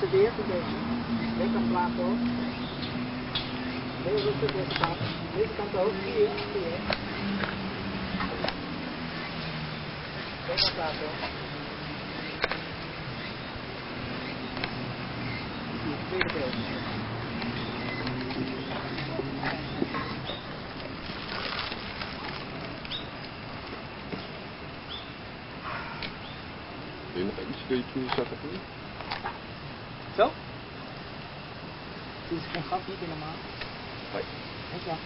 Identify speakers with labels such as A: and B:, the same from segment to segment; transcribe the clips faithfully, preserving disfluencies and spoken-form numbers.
A: weer te deze. Lekker plato. Heel rustig deze kant. Deze kant ook. Hier, hier. Lekker plato. Hier, tweede beeld.
B: Wil je nog iets beetje zakken doen?
A: Zo? Dit is geen gat, niet helemaal.
B: Nee.
A: Echt wel.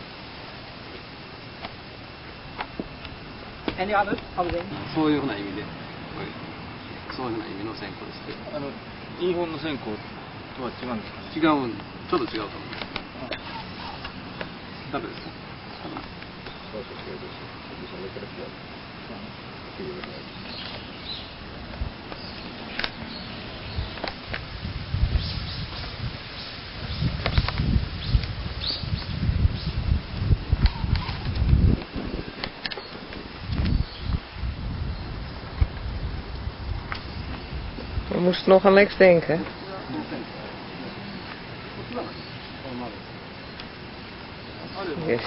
A: En die andere? Andere ding?
C: そういうふうな意味で、そういうふうな意味の線香ですけど。
D: あの日本の線香とは違うんですかね。
C: 違うん、ちょっと違うと思います。誰ですか。
B: Dat is oké, dus het is een lekkere plek. Vier erbij.
E: We moesten nog aan Lex denken. Yes.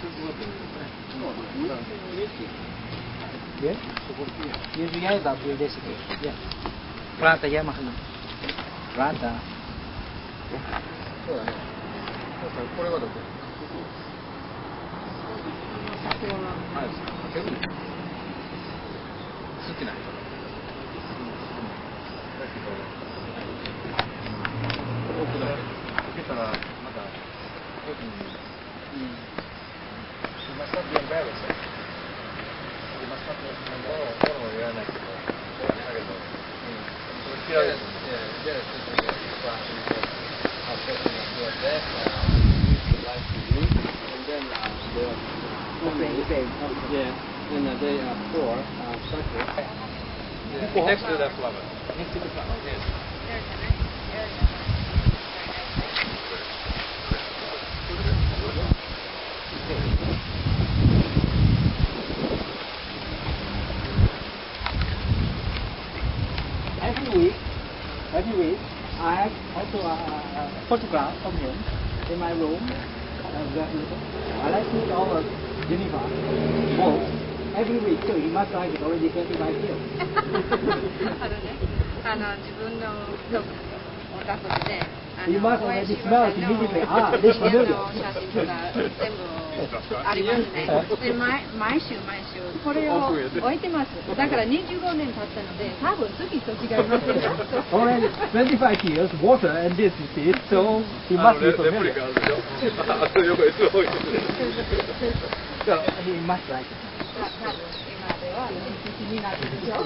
A: Hier? Hier doe jij dat weer deze keer. Ja. Prata, jij mag doen. Prata.
B: これはどこ？
D: はい。好きな人。奥だけ。開けたらまた奥に。
B: Je mag dat weer bij zijn. Je mag dat weer van boven, boven weer naar boven. Dat is eigenlijk wel. Ja, ja, ja, I'll put them to that. Like to do, and then uh, the
A: Okay, okay.
B: yeah, when uh, they are poor, uh, circle.
D: Yeah. Next to that flower.
A: Next to the flower.
D: Yes.
A: Every week, every week, I have also a, a photograph of him in my room. Uh, I like to put over Geneva both every week, so he must like it already twenty-five years.
F: あのね、あの自分のログを出すので、あ
A: You
F: の
A: must
F: 小
A: already
F: 林
A: smell
F: さ
A: it
F: んの
A: immediately. Ah, this
F: 部屋
A: familiar.
F: の写真とか全部ありますね。で毎毎週毎週これを置いてます。だからにじゅうごねん経ったので、多分月と違いますよ。
A: Already twenty-five years, water and this, you see, so he
B: あ
A: must
B: の
A: be
B: レレプリ
A: familiar.
B: カあるでしょ。あと横に置いてる。
A: So he must like it.
F: 多分今では気になるでしょ。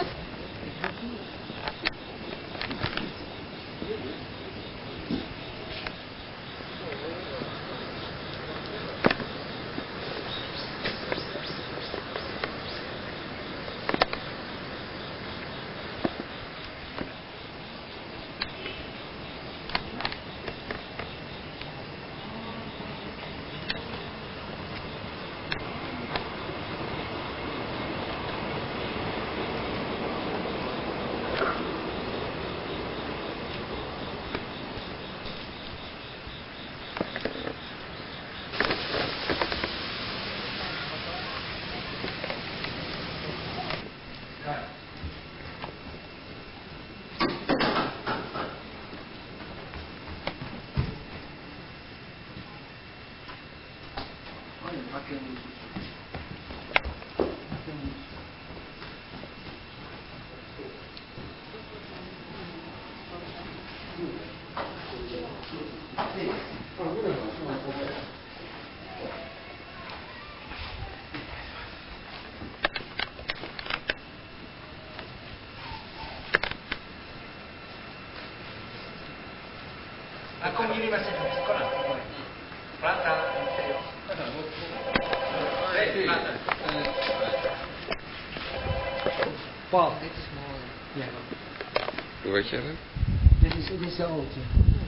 A: Accommunimasi sekolah. Plata. Paul, dit is mooi. Ja.
B: Hoe weet jij dat?
A: Dit is, dit is de oudje.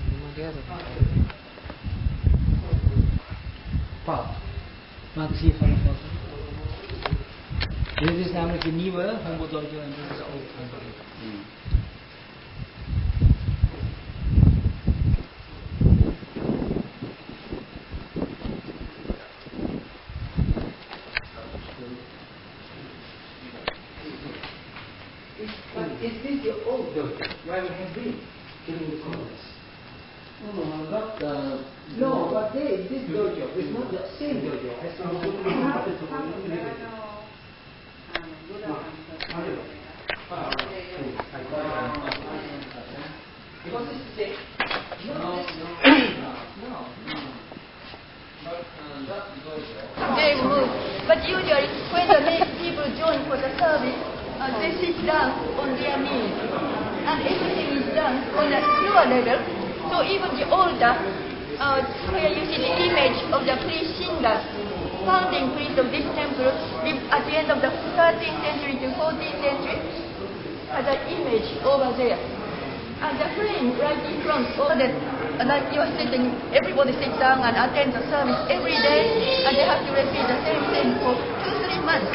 A: Paul, maak eens hiervan een foto. Dit is namelijk de nieuwe Humboldt Dojo en dit is de oude Humboldt. is this your old dojo where we have been during the course?
C: No, no, not uh,
A: No, but they, this dojo is not the same dojo as the one we started to live in. Because it's the no, no, no, no.
C: but uh, that dojo.
F: They move. But usually when the na- people join for the service, uh, they sit down on their knees. And everything is done on a lower level. So even the older, uh, where you see the image of the priest Shinda, founding priest of this temple, lived at the end of the thirteenth century to fourteenth century, has an image over there. And the frame right in front, over that, uh, like you're sitting, everybody sits down and attends the service every day, and they have to repeat the same thing for two, three months.